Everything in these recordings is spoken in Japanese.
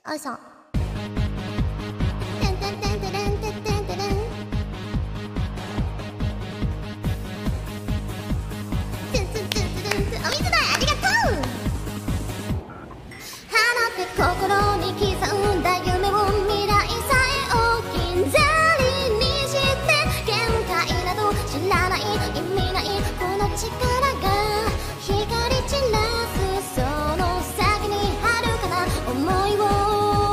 あいさん。てんてんてんてれんてんてんてれん。てんてんてんてれんてん。お水代ありがとう。放って心に刻んだ夢を未来さえ置き去りにして限界など知らない意味ないこの力が光り散らすその先に遥かな想いを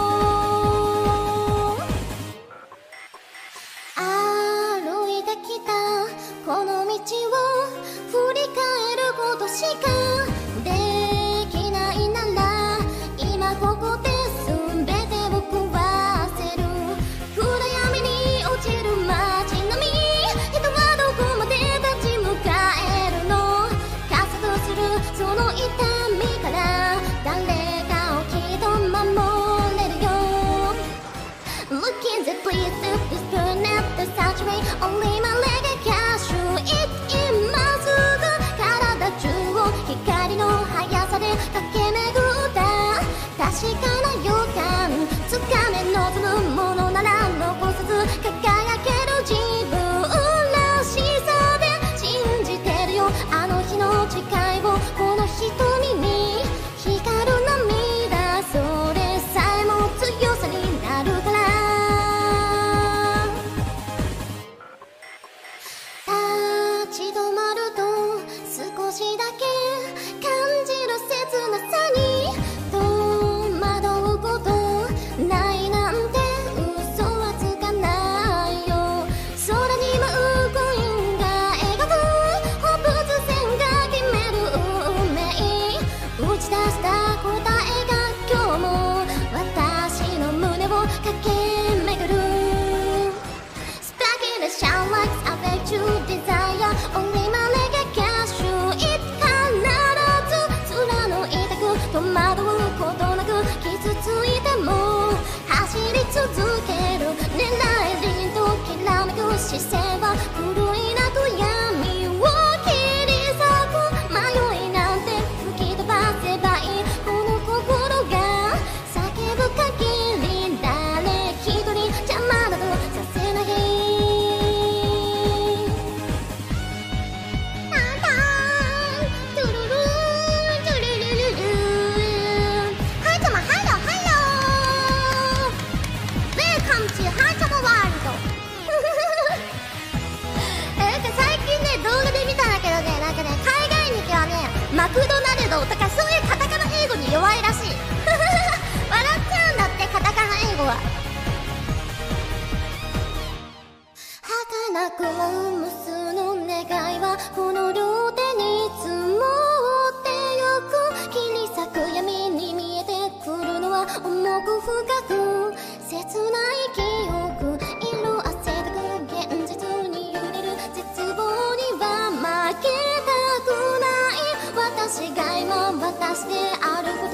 歩いてきたこの道を振り返ることしかできないなら今ここで全てを壊せる暗闇に落ちる街並み人はどこまで立ち向かえるの加速するその痛みから誰かをきっと守れるよ Look in the place of this burn at the saturate Only my leg can shoot it 今すぐ体中を光の速さで駆け巡った確かな予感つかめ望むものなら残さず輝ける自分らしさで信じてるよあの日の誓いをこの瞳に光る涙それさえも強さになるから立ち止まると少しだけ感じる切なさに戸惑うことないなんて嘘はつかないよ空に舞うコインが描く放物線が決める運命打ち出した答えが今日も私の胸を駆け巡る Stuck in the shine like I beg to desire Only my leg can shoot it 必ず貫いてく戸惑うことなく傷ついても走り続ける狙い凛ときらめく視線は古いなと闇を切り裂く迷いなんて吹き飛ばせばいいこの心が叫ぶ限り誰一人邪魔などさせないタンタントゥルルートゥルルルルーはいちゃまハローハロー Welcome to はいちゃまワールドなんか最近ね動画で見たんだけどねなんかね海外に行けばねマクドナルドとかそういうカタカナ英語に弱いらしい笑っちゃうんだってカタカナ英語は儚くも無数の願いはこの両手に積もってゆく切り裂く闇に見えてくるのは重く深く切ない記憶色あせたく現実に揺れる絶望には負けたくない私が今私であること